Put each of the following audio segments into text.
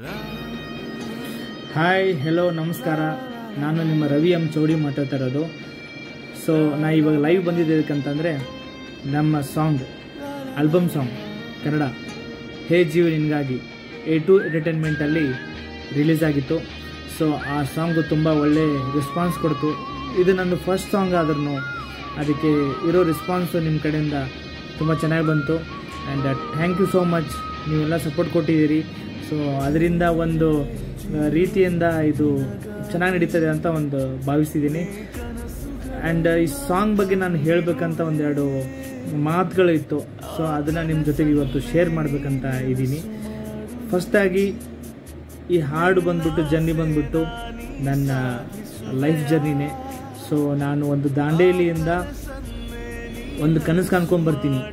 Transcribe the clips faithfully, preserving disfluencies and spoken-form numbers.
Hi hello ನಮಸ್ಕಾರ, ನಾನು ನಿಮ್ಮ ರವಿ ಎಂ ಚೌಡಿ ಮಾತಾಡ್ತಾ ಇರೋದು. ಸೊ ನಾ ಇವಾಗ ಲೈವ್ ಬಂದಿದ್ದಕ್ಕಂತಂದರೆ ನಮ್ಮ ಸಾಂಗ್ ಆಲ್ಬಮ್ ಸಾಂಗ್ ಕನ್ನಡ ಹೇ ಜೀವ ನಿನಗಾಗಿ ಎ ಟು ಎಂಟರ್ಟೈನ್ಮೆಂಟಲ್ಲಿ ರಿಲೀಸ್ ಆಗಿತ್ತು. ಸೊ ಆ ಸಾಂಗು ತುಂಬ ಒಳ್ಳೆ ರೆಸ್ಪಾನ್ಸ್ ಕೊಡ್ತು. ಇದು ನನ್ನ ಫಸ್ಟ್ ಸಾಂಗ್ ಆದ್ರೂ ಅದಕ್ಕೆ ಇರೋ ರೆಸ್ಪಾನ್ಸು ನಿಮ್ಮ ಕಡೆಯಿಂದ ತುಂಬ ಚೆನ್ನಾಗಿ ಬಂತು. And thank you so much, ನೀವೆಲ್ಲ ಸಪೋರ್ಟ್ ಕೊಟ್ಟಿದ್ದೀರಿ. ಸೊ ಅದರಿಂದ ಒಂದು ರೀತಿಯಿಂದ ಇದು ಚೆನ್ನಾಗಿ ನಡೀತದೆ ಅಂತ ಒಂದು ಭಾವಿಸ್ತಿದ್ದೀನಿ. ಆ್ಯಂಡ್ ಈ ಸಾಂಗ್ ಬಗ್ಗೆ ನಾನು ಹೇಳಬೇಕಂತ ಒಂದೆರಡು ಮಾತುಗಳು ಇತ್ತು. ಸೊ ಅದನ್ನು ನಿಮ್ಮ ಜೊತೆಗೆ ಇವತ್ತು ಶೇರ್ ಮಾಡಬೇಕಂತ ಇದ್ದೀನಿ. ಫಸ್ಟಾಗಿ ಈ ಹಾಡು ಬಂದ್ಬಿಟ್ಟು ಜರ್ನಿ ಬಂದ್ಬಿಟ್ಟು ನನ್ನ ಲೈಫ್ ಜರ್ನಿನೇ. ಸೊ ನಾನು ಒಂದು ದಾಂಡೇಲಿಯಿಂದ ಒಂದು ಕನಸು ಕಾಣ್ಕೊಂಡ್ಬರ್ತೀನಿ,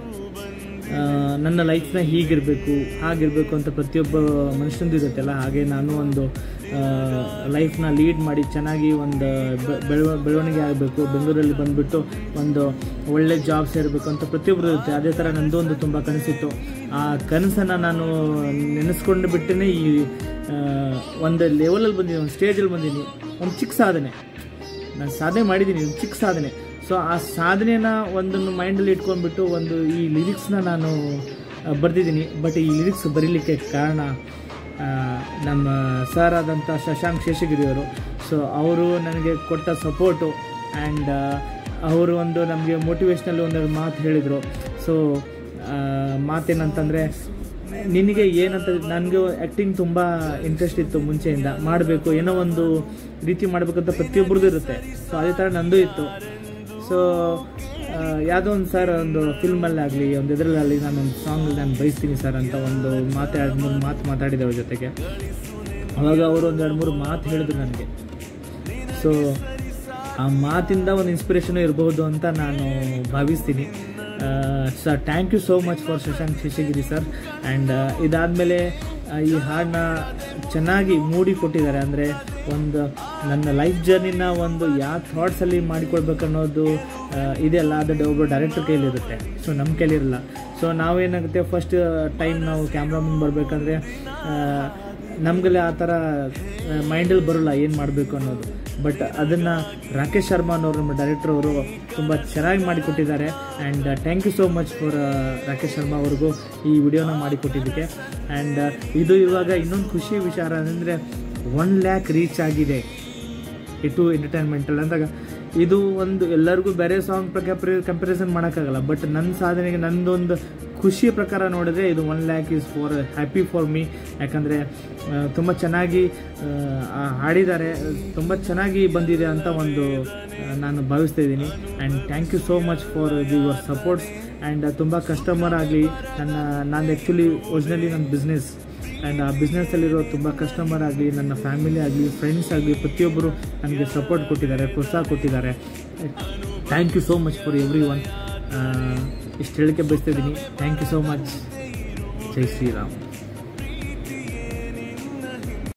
ನನ್ನ ಲೈಫ್ನ ಹೀಗಿರಬೇಕು ಹಾಗಿರಬೇಕು ಅಂತ ಪ್ರತಿಯೊಬ್ಬ ಮನುಷ್ಯಂದು ಇರುತ್ತಲ್ಲ. ಹಾಗೆ ನಾನು ಒಂದು ಲೈಫ್ನ ಲೀಡ್ ಮಾಡಿ ಚೆನ್ನಾಗಿ ಒಂದು ಬೆಳವ ಬೆಳವಣಿಗೆ ಆಗಬೇಕು, ಬೆಂಗಳೂರಲ್ಲಿ ಬಂದುಬಿಟ್ಟು ಒಂದು ಒಳ್ಳೆ ಜಾಬ್ ಸೇರಬೇಕು ಅಂತ ಪ್ರತಿಯೊಬ್ಬರು ಇರುತ್ತೆ. ಅದೇ ಥರ ನನ್ನದು ಒಂದು ತುಂಬ ಕನಸಿತ್ತು. ಆ ಕನಸನ್ನು ನಾನು ನೆನೆಸ್ಕೊಂಡು ಬಿಟ್ಟೇ ಈ ಒಂದು ಲೆವೆಲಲ್ಲಿ ಬಂದೀನಿ, ಒಂದು ಸ್ಟೇಜಲ್ಲಿ ಬಂದೀನಿ. ಒಂದು ಚಿಕ್ಕ ಸಾಧನೆ ನಾನು ಸಾಧನೆ ಮಾಡಿದ್ದೀನಿ, ಒಂದು ಚಿಕ್ಕ ಸಾಧನೆ. ಸೊ ಆ ಸಾಧನೆನ ಒಂದನ್ನು ಮೈಂಡಲ್ಲಿ ಇಟ್ಕೊಂಡ್ಬಿಟ್ಟು ಒಂದು ಈ ಲಿರಿಕ್ಸ್ನ ನಾನು ಬರೆದಿದ್ದೀನಿ. ಬಟ್ ಈ ಲಿರಿಕ್ಸ್ ಬರೀಲಿಕ್ಕೆ ಕಾರಣ ನಮ್ಮ ಸರ್ ಆದಂಥ ಶಶಾಂಕ್ ಶೇಷಗಿರಿಯವರು. ಸೊ ಅವರು ನನಗೆ ಕೊಟ್ಟ ಸಪೋರ್ಟು ಆ್ಯಂಡ್ ಅವರು ಒಂದು ನಮಗೆ ಮೋಟಿವೇಶ್ನಲ್ಲಿ ಒಂದೆರಡು ಮಾತು ಹೇಳಿದರು. ಸೊ ಮಾತೇನಂತಂದರೆ, ನಿನಗೆ ಏನಂತ, ನನಗೆ ಆ್ಯಕ್ಟಿಂಗ್ ತುಂಬ ಇಂಟ್ರೆಸ್ಟ್ ಇತ್ತು ಮುಂಚೆಯಿಂದ, ಮಾಡಬೇಕು ಏನೋ ಒಂದು ರೀತಿ ಮಾಡಬೇಕಂತ ಪ್ರತಿಯೊಬ್ಬರದ್ದು ಇರುತ್ತೆ. ಸೊ ಅದೇ ಥರ ನಂದು ಇತ್ತು. ಸೊ ಯಾವುದೋ ಒಂದು ಸರ್ ಒಂದು ಫಿಲ್ಮಲ್ಲಾಗಲಿ ಒಂದು ಇದರಲ್ಲಾಗಲಿ ನಾನೊಂದು ಸಾಂಗಲ್ಲಿ ನಾನು ಬಯಸ್ತೀನಿ ಸರ್ ಅಂತ ಒಂದು ಮಾತು ಎರಡು ಮೂರು ಮಾತು ಮಾತಾಡಿದೆ ಅವ್ರ ಜೊತೆಗೆ. ಅವಾಗ ಅವರು ಒಂದು ಎರಡು ಮೂರು ಮಾತು ಹೇಳಿದ್ರು ನನಗೆ. ಸೊ ಆ ಮಾತಿಂದ ಒಂದು ಇನ್ಸ್ಪಿರೇಷನು ಇರಬಹುದು ಅಂತ ನಾನು ಭಾವಿಸ್ತೀನಿ. Sir thank you so much for Shashank Sheshagiri sir. And ಇದಾದಮೇಲೆ ಈ ಹಾಡನ್ನ ಚೆನ್ನಾಗಿ ಮೂಡಿ ಕೊಟ್ಟಿದ್ದಾರೆ. ಅಂದರೆ ಒಂದು ನನ್ನ ಲೈಫ್ ಜರ್ನಿನ ಒಂದು ಯಾವ ಥಾಟ್ಸಲ್ಲಿ ಮಾಡಿಕೊಡ್ಬೇಕನ್ನೋದು ಇದೆಯಲ್ಲ, ಅದು ಒಬ್ಬರು ಡೈರೆಕ್ಟರ್ ಕೈಲಿರುತ್ತೆ. ಸೊ ನಮ್ಮ ಕೈಲಿರಲ್ಲ. ಸೊ ನಾವೇನಾಗುತ್ತೆ, ಫಸ್ಟ್ ಟೈಮ್ ನಾವು ಕ್ಯಾಮ್ರಾ ಮುಂದೆ ಬರಬೇಕಂದ್ರೆ ನಮಗೆಲ್ಲ ಆ ಥರ ಮೈಂಡಲ್ಲಿ ಬರೋಲ್ಲ ಏನು ಮಾಡಬೇಕು ಅನ್ನೋದು. ಬಟ್ ಅದನ್ನು ರಾಕೇಶ್ ಶರ್ಮಾ ಅನ್ನೋರು ನಮ್ಮ ಡೈರೆಕ್ಟರ್ ಅವರು ತುಂಬ ಚೆನ್ನಾಗಿ ಮಾಡಿಕೊಟ್ಟಿದ್ದಾರೆ. And thank you so much for Rakesh Sharma ಅವ್ರಿಗೂ ಈ ವಿಡಿಯೋನ ಮಾಡಿಕೊಟ್ಟಿದ್ದಕ್ಕೆ. ಆ್ಯಂಡ್ ಇದು ಇವಾಗ ಇನ್ನೊಂದು ಖುಷಿ ವಿಚಾರ ಅಂದರೆ ಒನ್ ಲ್ಯಾಕ್ ರೀಚ್ ಆಗಿದೆ ಎ ಟು ಎಂಟರ್ಟೈನ್ಮೆಂಟಲ್ಲಿ ಅಂದಾಗ. ಇದು ಒಂದು ಎಲ್ಲರಿಗೂ ಬೇರೆ ಸಾಂಗ್ ಪ್ರಕಾರ ಕಂಪ್ಯಾರಿಸನ್ ಮಾಡೋಕ್ಕಾಗಲ್ಲ. ಬಟ್ ನನ್ನ ಸಾಧನೆಗೆ ನನ್ನದೊಂದು ಖುಷಿಯ ಪ್ರಕಾರ ನೋಡಿದ್ರೆ ಇದು one lakh is for happy for me. ಯಾಕಂದರೆ ತುಂಬ ಚೆನ್ನಾಗಿ ಹಾಡಿದ್ದಾರೆ, ತುಂಬ ಚೆನ್ನಾಗಿ ಬಂದಿದೆ ಅಂತ ಒಂದು ನಾನು ಭಾವಿಸ್ತಾ ಇದ್ದೀನಿ. And thank you so much for the your supports. And ತುಂಬ ಕಸ್ಟಮರ್ ಆಗಲಿ, ನನ್ನ ನಾನು ಆ್ಯಕ್ಚುಲಿ ಒರಿಜಿನಲಿ ನನ್ನ ಬಿಸ್ನೆಸ್, ಆ್ಯಂಡ್ ಆ ಬಿಸ್ನೆಸ್ಸಲ್ಲಿರೋ ತುಂಬ ಕಸ್ಟಮರ್ ಆಗಲಿ, ನನ್ನ ಫ್ಯಾಮಿಲಿ ಆಗಲಿ, ಫ್ರೆಂಡ್ಸ್ ಆಗಲಿ, ಪ್ರತಿಯೊಬ್ಬರು ನನಗೆ ಸಪೋರ್ಟ್ ಕೊಟ್ಟಿದ್ದಾರೆ, ಪ್ರೋತ್ಸಾಹ ಕೊಟ್ಟಿದ್ದಾರೆ. Thank you so much for everyone. ಇಷ್ಟು ಹೇಳಕ್ಕೆ ಬಯಸ್ತಾ ಇದ್ದೀನಿ. Thank you so much. ಜೈ ಶ್ರೀರಾಮ್.